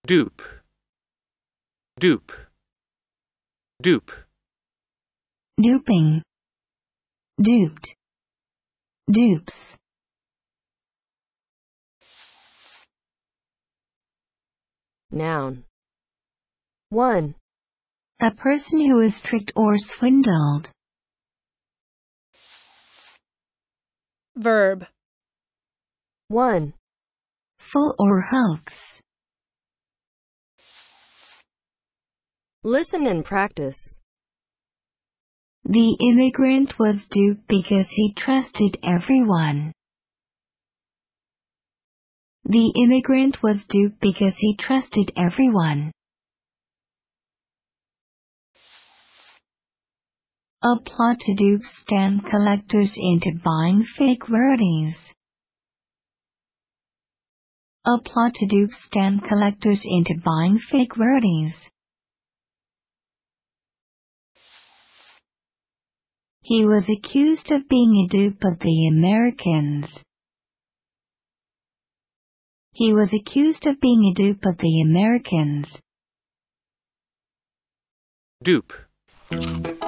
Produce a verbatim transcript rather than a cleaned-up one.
Dupe, dupe, dupe. Duping, duped, dupes. Noun. one. A person who is tricked or swindled. Verb. one. Fool or hoax. Listen and practice. The immigrant was duped because he trusted everyone. The immigrant was duped because he trusted everyone. A plot to dupe stamp collectors into buying fake rarities. A plot to dupe stamp collectors into buying fake rarities. He was accused of being a dupe of the Americans. He was accused of being a dupe of the Americans. Dupe.